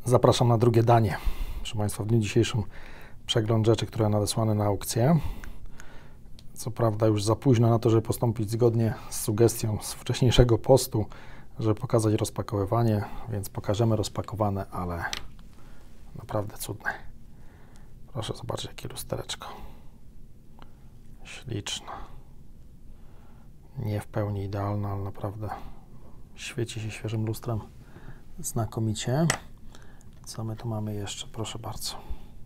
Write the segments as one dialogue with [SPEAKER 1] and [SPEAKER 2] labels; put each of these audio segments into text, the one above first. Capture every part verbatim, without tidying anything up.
[SPEAKER 1] Zapraszam na drugie danie. Proszę Państwa, w dniu dzisiejszym przegląd rzeczy, które nadesłane na aukcję. Co prawda już za późno na to, żeby postąpić zgodnie z sugestią z wcześniejszego postu, żeby pokazać rozpakowywanie, więc pokażemy rozpakowane, ale naprawdę cudne. Proszę zobaczyć, jakie lustereczko. Śliczne. Nie w pełni idealne, ale naprawdę świeci się świeżym lustrem znakomicie. Co my tu mamy jeszcze? Proszę bardzo.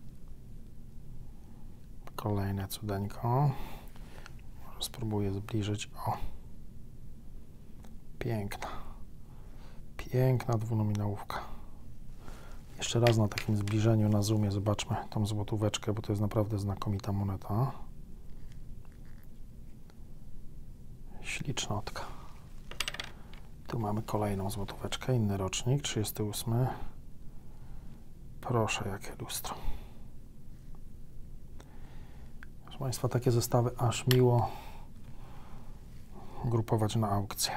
[SPEAKER 1] Kolejne cudeńko. Może spróbuję zbliżyć. O. Piękna. Piękna dwunominałówka. Jeszcze raz na takim zbliżeniu na zoomie zobaczmy tą złotóweczkę, bo to jest naprawdę znakomita moneta. Ślicznotka. Tu mamy kolejną złotóweczkę, inny rocznik, trzydziesty ósmy. Proszę, jakie lustro. Proszę Państwa, takie zestawy aż miło grupować na aukcję.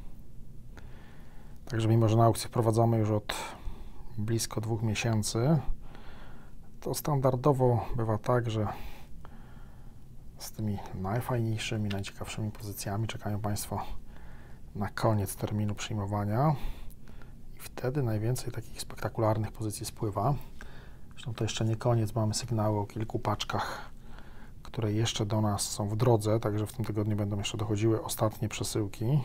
[SPEAKER 1] Także mimo, że na aukcję wprowadzamy już od blisko dwóch miesięcy, to standardowo bywa tak, że z tymi najfajniejszymi, najciekawszymi pozycjami czekają Państwo na koniec terminu przyjmowania i wtedy najwięcej takich spektakularnych pozycji spływa. Zresztą to jeszcze nie koniec, mamy sygnały o kilku paczkach, które jeszcze do nas są w drodze, także w tym tygodniu będą jeszcze dochodziły ostatnie przesyłki.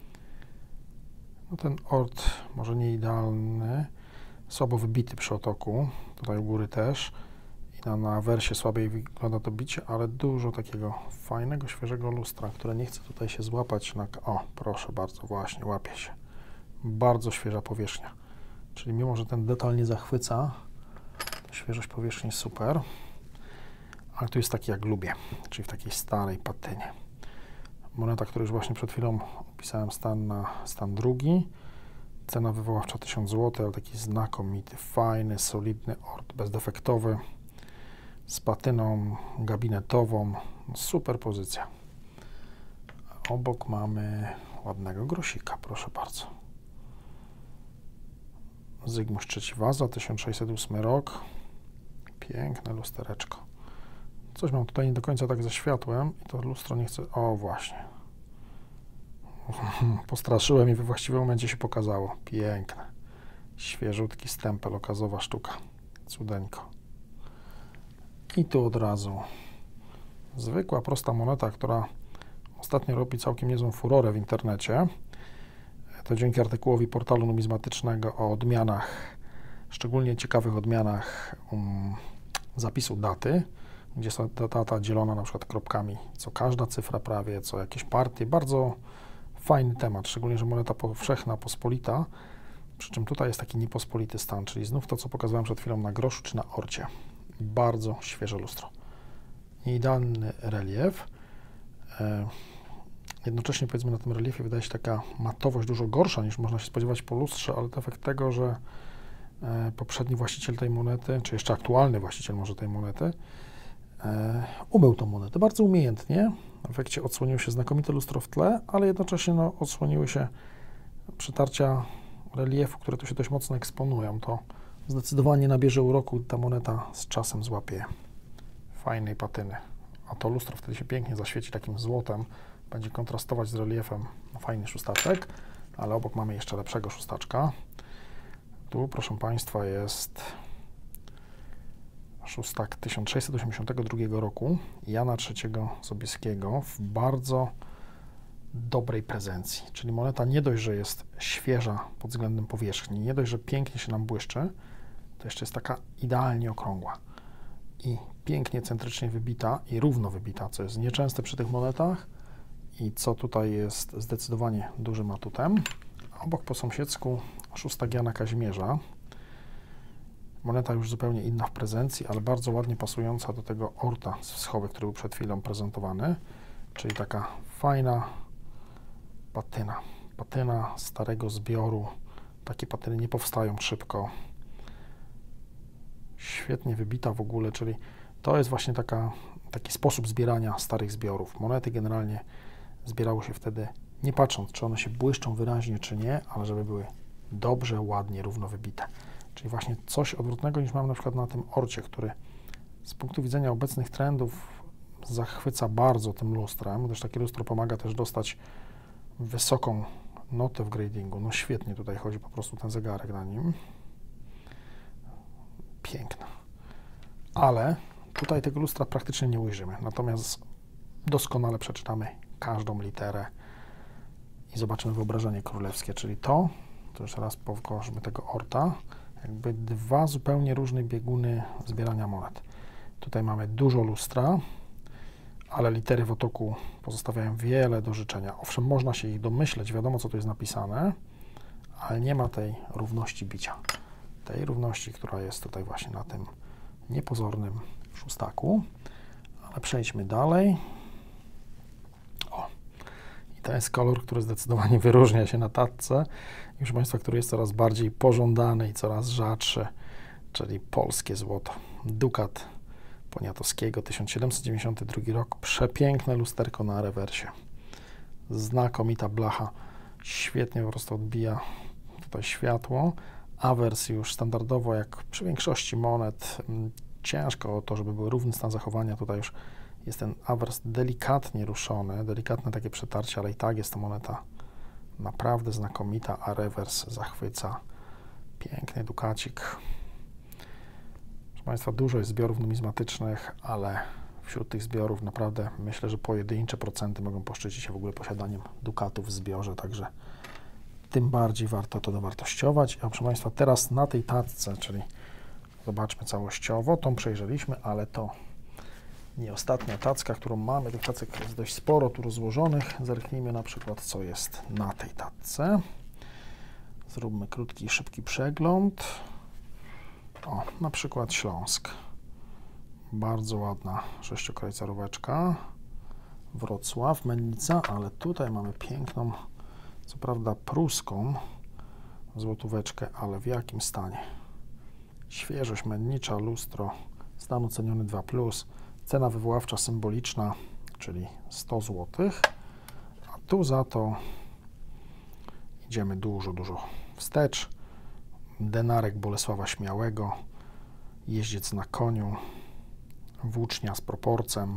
[SPEAKER 1] No ten ort może nie idealny, słabo wybity przy otoku, tutaj u góry też. I na, na wersie słabiej wygląda to bicie, ale dużo takiego fajnego, świeżego lustra, które nie chce tutaj się złapać na... O, proszę bardzo, właśnie, łapie się. Bardzo świeża powierzchnia. Czyli mimo, że ten detal nie zachwyca, to świeżość powierzchni jest super. Ale tu jest taki, jak lubię, czyli w takiej starej patynie. Moneta, którą już właśnie przed chwilą opisałem stan na stan drugi. Cena wywoławcza tysiąc złotych, ale taki znakomity, fajny, solidny ort, bezdefektowy, z patyną gabinetową. Super pozycja. Obok mamy ładnego grosika, proszę bardzo. Zygmunt trzeci Waza, tysiąc sześćset ósmy rok. Piękne lustereczko. Coś mam tutaj nie do końca tak ze światłem i to lustro nie chce... O, właśnie. Postraszyłem i we właściwym momencie się pokazało. Piękne. Świeżutki stempel, okazowa sztuka. Cudeńko. I tu od razu zwykła, prosta moneta, która ostatnio robi całkiem niezłą furorę w internecie. To dzięki artykułowi portalu numizmatycznego o odmianach, szczególnie ciekawych odmianach um, zapisu daty, gdzie jest ta data dzielona na przykład kropkami, co każda cyfra prawie, co jakieś partie. Bardzo fajny temat, szczególnie, że moneta powszechna, pospolita, przy czym tutaj jest taki niepospolity stan, czyli znów to, co pokazałem przed chwilą na groszu czy na orcie. Bardzo świeże lustro. Idealny relief. E, jednocześnie, powiedzmy, na tym reliefie wydaje się taka matowość dużo gorsza niż można się spodziewać po lustrze, ale to efekt tego, że e, poprzedni właściciel tej monety, czy jeszcze aktualny właściciel może tej monety, e, umył tą monetę bardzo umiejętnie. W efekcie odsłoniło się znakomite lustro w tle, ale jednocześnie no, odsłoniły się przytarcia reliefu, które tu się dość mocno eksponują. To zdecydowanie nabierze uroku, ta moneta z czasem złapie fajnej patyny. A to lustro wtedy się pięknie zaświeci takim złotem, będzie kontrastować z reliefem. Fajny szóstaczek, ale obok mamy jeszcze lepszego szóstaczka. Tu, proszę Państwa, jest szóstak tysiąc sześćset osiemdziesiątego drugiego roku Jana trzeciego Sobieskiego w bardzo dobrej prezencji. Czyli moneta nie dość, że jest świeża pod względem powierzchni, nie dość, że pięknie się nam błyszczy, to jeszcze jest taka idealnie okrągła i pięknie centrycznie wybita i równo wybita, co jest nieczęste przy tych monetach i co tutaj jest zdecydowanie dużym atutem. Obok po sąsiedzku szóstak Jana Kazimierza. Moneta już zupełnie inna w prezencji, ale bardzo ładnie pasująca do tego orta z wschowy, który był przed chwilą prezentowany, czyli taka fajna patyna. Patyna starego zbioru. Takie patyny nie powstają szybko. Świetnie wybita w ogóle, czyli to jest właśnie taka, taki sposób zbierania starych zbiorów. Monety generalnie zbierało się wtedy nie patrząc, czy one się błyszczą wyraźnie, czy nie, ale żeby były dobrze, ładnie, równo wybite. czyli właśnie coś odwrotnego niż mamy na przykład na tym orcie, który z punktu widzenia obecnych trendów zachwyca bardzo tym lustrem, gdyż takie lustro pomaga też dostać wysoką notę w gradingu. No świetnie tutaj chodzi po prostu ten zegarek na nim. Piękne. Ale tutaj tego lustra praktycznie nie ujrzymy. Natomiast doskonale przeczytamy każdą literę i zobaczymy wyobrażenie królewskie, czyli to, to już raz pokażemy tego orta, jakby dwa zupełnie różne bieguny zbierania monet. Tutaj mamy dużo lustra, ale litery w otoku pozostawiają wiele do życzenia. Owszem, można się ich domyśleć, wiadomo, co tu jest napisane, ale nie ma tej równości bicia. Tej równości, która jest tutaj właśnie na tym niepozornym szóstaku. Ale przejdźmy dalej. O, i to jest kolor, który zdecydowanie wyróżnia się na tacce. I proszę Państwa, który jest coraz bardziej pożądany i coraz rzadszy, czyli polskie złoto. Dukat Poniatowskiego, tysiąc siedemset dziewięćdziesiąty drugi rok. Przepiękne lusterko na rewersie. Znakomita blacha. Świetnie po prostu odbija tutaj światło. Awers już standardowo, jak przy większości monet, ciężko o to, żeby był równy stan zachowania. Tutaj już jest ten awers delikatnie ruszony, delikatne takie przetarcie, ale i tak jest to moneta naprawdę znakomita, a rewers zachwyca. Piękny dukacik. Proszę Państwa, dużo jest zbiorów numizmatycznych, ale wśród tych zbiorów naprawdę myślę, że pojedyncze procenty mogą poszczycić się w ogóle posiadaniem dukatów w zbiorze, także tym bardziej warto to dowartościować. A proszę Państwa, teraz na tej tacce, czyli zobaczmy całościowo, tą przejrzeliśmy, ale to nie ostatnia tacka, którą mamy. Tych tacek jest dość sporo tu rozłożonych. Zerknijmy na przykład, co jest na tej tacce. Zróbmy krótki, szybki przegląd. O, na przykład Śląsk. Bardzo ładna sześciokrajcaróweczka. Wrocław, Mennica, ale tutaj mamy piękną, co prawda pruską złotóweczkę, ale w jakim stanie? Świeżość mennicza, lustro, stan oceniony dwa plus, cena wywoławcza symboliczna, czyli sto złotych, a tu za to idziemy dużo, dużo wstecz. Denarek Bolesława Śmiałego, jeździec na koniu, włócznia z proporcem,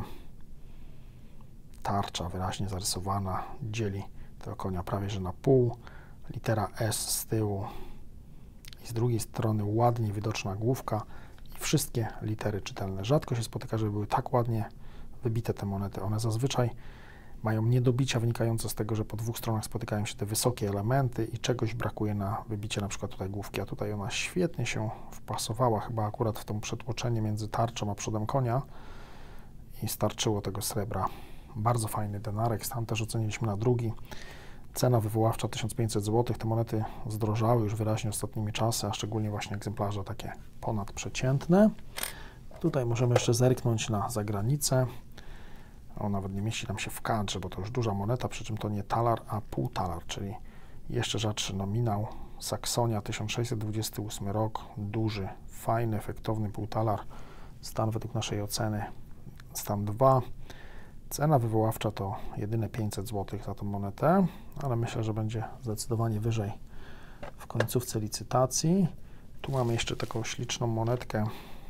[SPEAKER 1] tarcza wyraźnie zarysowana, dzieli tego konia prawie że na pół, litera S z tyłu i z drugiej strony ładnie widoczna główka i wszystkie litery czytelne. Rzadko się spotyka, żeby były tak ładnie wybite te monety. One zazwyczaj mają niedobicia wynikające z tego, że po dwóch stronach spotykają się te wysokie elementy i czegoś brakuje na wybicie, na przykład tutaj główki, a tutaj ona świetnie się wpasowała, chyba akurat w to przetłoczenie między tarczą a przodem konia i starczyło tego srebra. Bardzo fajny denarek, stan też oceniliśmy na drugi. Cena wywoławcza tysiąc pięćset złotych. Te monety zdrożały już wyraźnie ostatnimi czasy, a szczególnie właśnie egzemplarze takie ponadprzeciętne. Tutaj możemy jeszcze zerknąć na zagranicę. O, nawet nie mieści nam się w kadrze, bo to już duża moneta, przy czym to nie talar, a pół talar, czyli jeszcze rzadszy nominał. Saksonia, tysiąc sześćset dwudziesty ósmy rok, duży, fajny, efektowny półtalar. Stan według naszej oceny stan dwa. Cena wywoławcza to jedyne pięćset złotych za tą monetę, ale myślę, że będzie zdecydowanie wyżej w końcówce licytacji. Tu mamy jeszcze taką śliczną monetkę,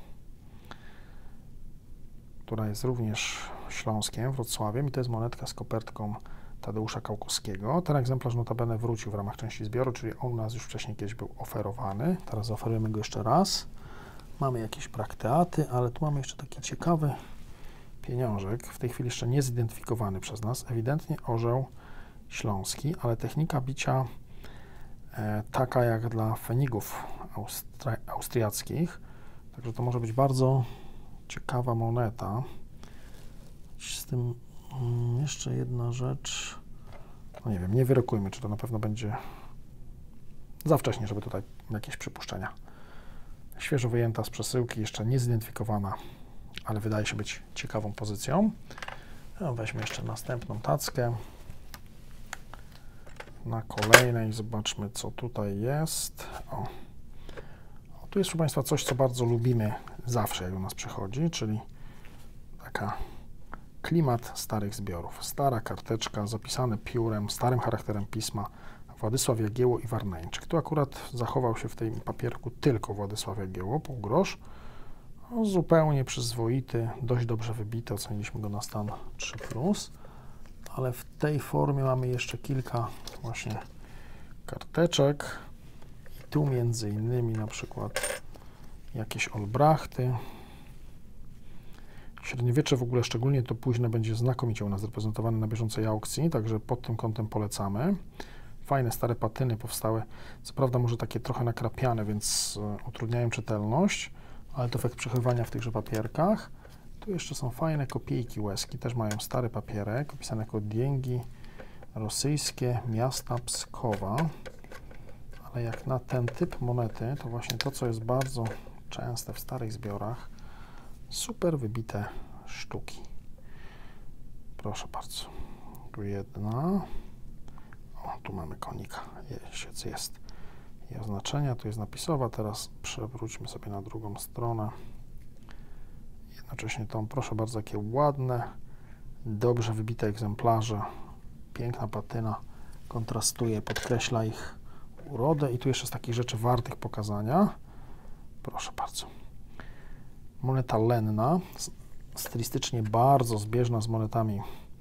[SPEAKER 1] która jest również Śląskiem, Wrocławiem i to jest monetka z kopertką Tadeusza Kałkowskiego. Ten egzemplarz notabene wrócił w ramach części zbioru, czyli on u nas już wcześniej kiedyś był oferowany. Teraz oferujemy go jeszcze raz. Mamy jakieś prakteaty, ale tu mamy jeszcze taki ciekawy pieniążek, w tej chwili jeszcze nie zidentyfikowany przez nas. Ewidentnie orzeł śląski, ale technika bicia e, taka jak dla fenigów austri austriackich. Także to może być bardzo ciekawa moneta. Z tym mm, jeszcze jedna rzecz. No nie wiem, nie wyrokujmy, czy to na pewno będzie za wcześnie, żeby tutaj jakieś przypuszczenia. Świeżo wyjęta z przesyłki, jeszcze nie zidentyfikowana, ale wydaje się być ciekawą pozycją. No, weźmy jeszcze następną tackę. Na kolejnej zobaczmy, co tutaj jest. O. O, tu jest, proszę Państwa, coś, co bardzo lubimy zawsze, jak u nas przychodzi, czyli taka klimat starych zbiorów. Stara karteczka, zapisane piórem, starym charakterem pisma, Władysław Jagiełło i Warneńczyk. Tu akurat zachował się w tym papierku tylko Władysław Jagiełło, pół grosz. No, zupełnie przyzwoity, dość dobrze wybity, oceniliśmy go na stan trzy plus, ale w tej formie mamy jeszcze kilka właśnie karteczek i tu między innymi na przykład jakieś Olbrachty. Średniowiecze w ogóle, szczególnie to późne, będzie znakomicie u nas reprezentowane na bieżącej aukcji, także pod tym kątem polecamy. Fajne stare patyny powstały, co prawda może takie trochę nakrapiane, więc utrudniają czytelność, ale to efekt przechowywania w tychże papierkach. Tu jeszcze są fajne kopijki łezki, też mają stary papierek, opisane jako Dzięgi rosyjskie miasta Pskowa. Ale jak na ten typ monety, to właśnie to, co jest bardzo częste w starych zbiorach, super wybite sztuki. Proszę bardzo. Tu jedna. O, tu mamy konika. Jest, jest. I oznaczenia, tu jest napisowa. Teraz przewróćmy sobie na drugą stronę. Jednocześnie tą, proszę bardzo, jakie ładne, dobrze wybite egzemplarze. Piękna patyna. Kontrastuje, podkreśla ich urodę. I tu jeszcze z takich rzeczy wartych pokazania. Proszę bardzo. Moneta lenna, stylistycznie bardzo zbieżna z monetami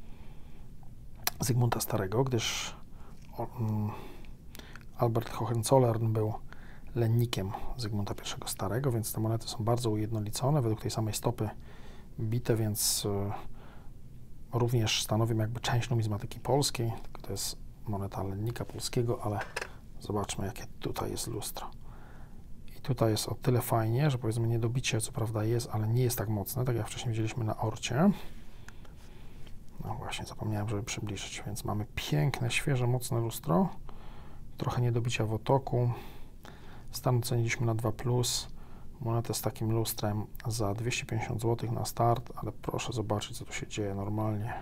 [SPEAKER 1] Zygmunta Starego, gdyż um, Albert Hohenzollern był lennikiem Zygmunta I Starego, więc te monety są bardzo ujednolicone, według tej samej stopy bite, więc y, również stanowią jakby część numizmatyki polskiej, tylko to jest moneta lennika polskiego, ale zobaczmy, jakie tutaj jest lustro. Tutaj jest o tyle fajnie, że powiedzmy niedobicie co prawda jest, ale nie jest tak mocne, tak jak wcześniej widzieliśmy na orcie. No właśnie, zapomniałem, żeby przybliżyć, więc mamy piękne, świeże, mocne lustro. Trochę niedobicia w otoku. Stan oceniliśmy na dwa plus. Monetę z takim lustrem za dwieście pięćdziesiąt złotych na start, ale proszę zobaczyć, co tu się dzieje normalnie.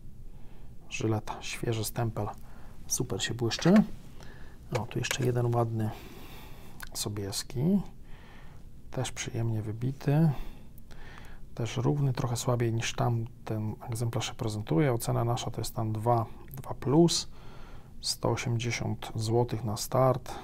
[SPEAKER 1] Żyleta, świeży stempel, super się błyszczy. O, tu jeszcze jeden ładny Sobieski, też przyjemnie wybity, też równy, trochę słabiej niż tam ten egzemplarz się prezentuje. Ocena nasza to jest stan dwa, dwa plus, sto osiemdziesiąt złotych na start.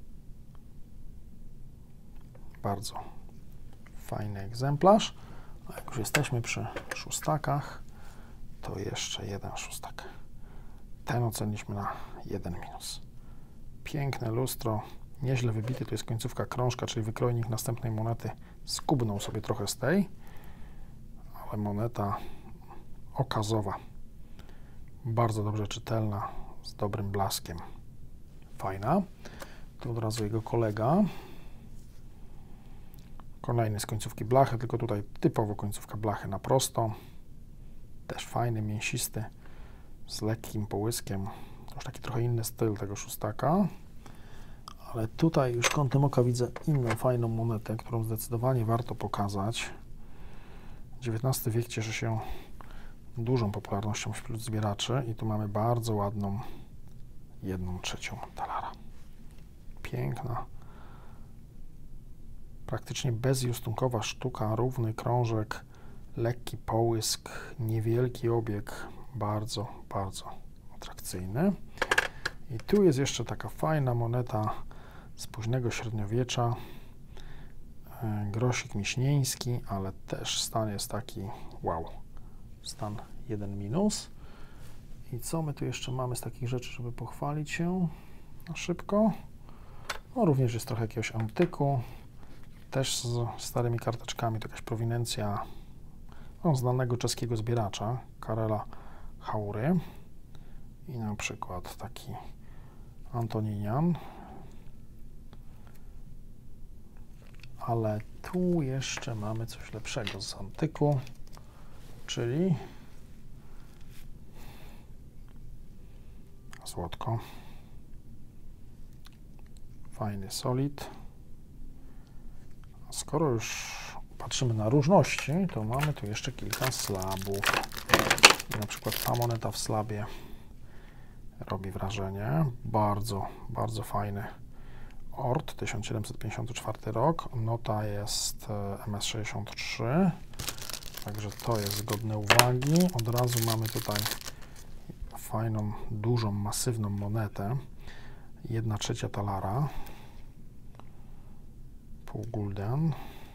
[SPEAKER 1] Bardzo fajny egzemplarz. A jak już jesteśmy przy szóstakach, to jeszcze jeden szóstak. Ten oceniliśmy na jeden minus. Piękne lustro. Nieźle wybity, to jest końcówka krążka, czyli wykrojnik następnej monety. Skubnął sobie trochę z tej, ale moneta okazowa, bardzo dobrze czytelna, z dobrym blaskiem. Fajna. Tu od razu jego kolega. Kolejny z końcówki blachy, tylko tutaj typowo końcówka blachy na prosto. Też fajny, mięsisty, z lekkim połyskiem. To już taki trochę inny styl tego szóstaka. Ale tutaj już kątem oka widzę inną fajną monetę, którą zdecydowanie warto pokazać. dziewiętnasty wiek cieszy się dużą popularnością wśród zbieraczy i tu mamy bardzo ładną jedną trzecią talara. Piękna, praktycznie bezjustunkowa sztuka, równy krążek, lekki połysk, niewielki obieg, bardzo, bardzo atrakcyjny. I tu jest jeszcze taka fajna moneta z późnego średniowiecza, grosik miśnieński, ale też stan jest taki wow, stan jeden minus. I co my tu jeszcze mamy z takich rzeczy, żeby pochwalić się na szybko? No, również jest trochę jakiegoś antyku, też z starymi karteczkami, to jakaś prowinencja no, znanego czeskiego zbieracza, Karela Haury. I na przykład taki Antoninian. Ale tu jeszcze mamy coś lepszego z antyku, czyli złotko. Fajny solid. Skoro już patrzymy na różności, to mamy tu jeszcze kilka slabów. Na przykład ta moneta w slabie robi wrażenie. Bardzo, bardzo fajny ort, tysiąc siedemset pięćdziesiąty czwarty rok. Nota jest M S sześćdziesiąt trzy, także to jest godne uwagi. Od razu mamy tutaj fajną, dużą, masywną monetę. jedna trzecia talara, pół gulden,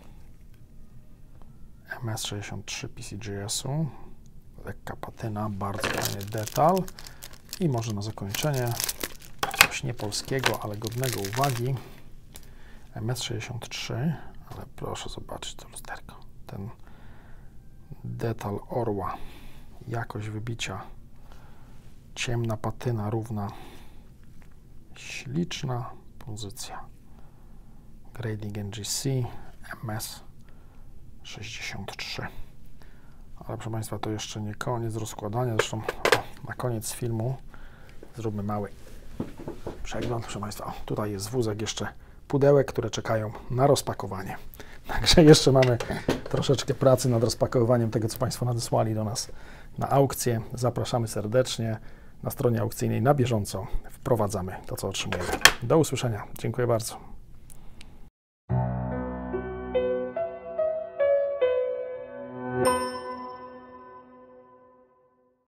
[SPEAKER 1] M S sześćdziesiąt trzy P C G S-u, lekka patyna, bardzo fajny detal i może na zakończenie coś niepolskiego, ale godnego uwagi, M S sześćdziesiąt trzy, ale proszę zobaczyć to lusterko, ten detal orła, jakość wybicia, ciemna patyna równa, śliczna pozycja. Grading N G C M S sześćdziesiąt trzy. Ale proszę Państwa, to jeszcze nie koniec rozkładania. Zresztą o, na koniec filmu zróbmy mały przegląd. Proszę Państwa, o, tutaj jest wózek jeszcze pudełek, które czekają na rozpakowanie. Także jeszcze mamy troszeczkę pracy nad rozpakowywaniem tego, co Państwo nadesłali do nas na aukcję. Zapraszamy serdecznie. Na stronie aukcyjnej na bieżąco wprowadzamy to, co otrzymujemy. Do usłyszenia. Dziękuję bardzo.